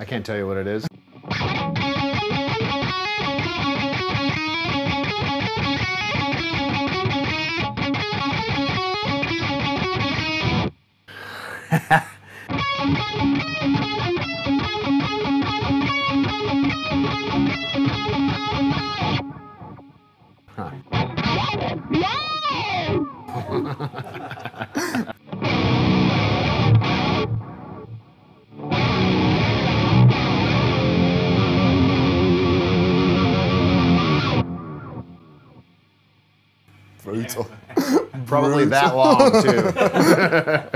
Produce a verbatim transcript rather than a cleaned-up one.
can't tell you what it is. Huh. Brutal. Probably Brutal. that long too.